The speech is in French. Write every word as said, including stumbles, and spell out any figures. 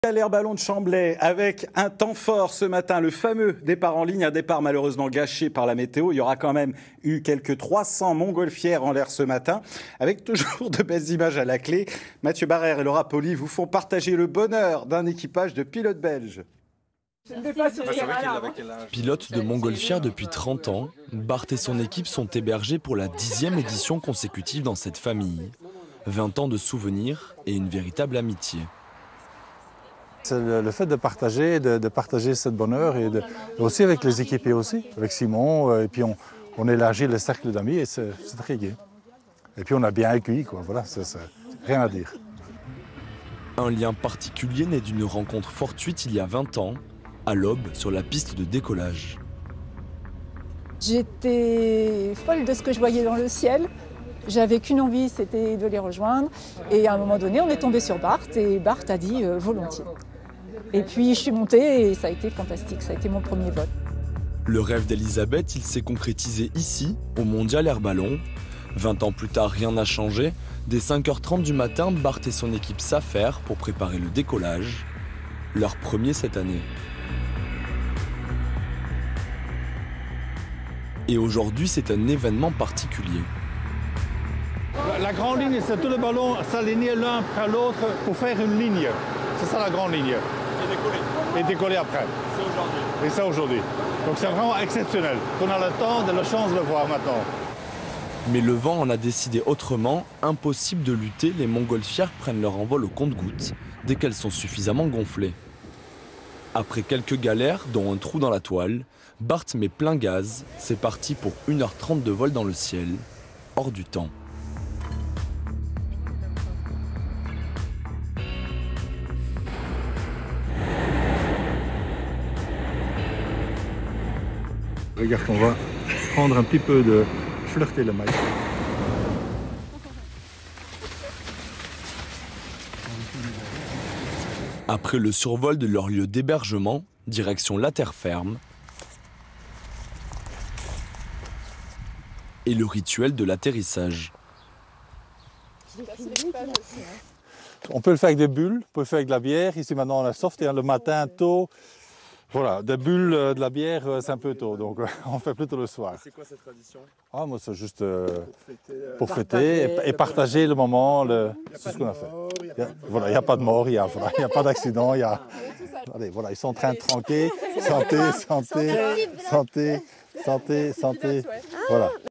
L'air ballon de Chamblay avec un temps fort ce matin, le fameux départ en ligne, un départ malheureusement gâché par la météo. Il y aura quand même eu quelques trois cents montgolfières en l'air ce matin, avec toujours de belles images à la clé. Mathieu Barrère et Laura Poli vous font partager le bonheur d'un équipage de pilotes belges. Pilote de montgolfière depuis trente ans, Bart et son équipe sont hébergés pour la dixième édition consécutive dans cette famille. vingt ans de souvenirs et une véritable amitié. C'est le, le fait de partager, de, de partager ce bonheur et de, aussi avec les équipiers aussi, avec Simon, et puis on, on élargit le cercle d'amis et c'est très gai. Et puis on a bien accueilli, quoi, voilà, c'est rien à dire. Un lien particulier naît d'une rencontre fortuite il y a vingt ans, à l'Aube, sur la piste de décollage. J'étais folle de ce que je voyais dans le ciel. J'avais qu'une envie, c'était de les rejoindre. Et à un moment donné, on est tombé sur Bart et Bart a dit euh, volontiers. Et puis je suis montée et ça a été fantastique, ça a été mon premier vol. Le rêve d'Elisabeth, il s'est concrétisé ici, au Mondial Air Ballon. vingt ans plus tard, rien n'a changé. Dès cinq heures trente du matin, Bart et son équipe s'affairent pour préparer le décollage. Leur premier cette année. Et aujourd'hui, c'est un événement particulier. La grande ligne, c'est tous les ballons s'aligner l'un après l'autre pour faire une ligne. C'est ça la grande ligne. Et décoller. Et décoller après. C'est aujourd'hui. Et c'est aujourd'hui. Donc c'est vraiment exceptionnel. On a le temps et la chance de le voir maintenant. Mais le vent en a décidé autrement. Impossible de lutter, les montgolfières prennent leur envol au compte-gouttes dès qu'elles sont suffisamment gonflées. Après quelques galères, dont un trou dans la toile, Bart met plein gaz. C'est parti pour une heure trente de vol dans le ciel, hors du temps. Regarde, on va prendre un petit peu de flirter le maïs. Après le survol de leur lieu d'hébergement, direction la terre ferme et le rituel de l'atterrissage. On peut le faire avec des bulles, on peut le faire avec de la bière. Ici maintenant on a soft et le matin tôt. Voilà, des bulles, de la bière, c'est un peu tôt, donc on fait plutôt le soir. C'est quoi cette tradition? Ah, moi, c'est juste euh, pour fêter, pour fêter et, et partager le moment, le... c'est ce qu'on a fait. Il y a, voilà, il n'y a pas de mort, il n'y a, voilà, a pas d'accident, il y a... Allez, voilà, ils sont en train de tranquer, santé, santé, santé, santé, santé, voilà.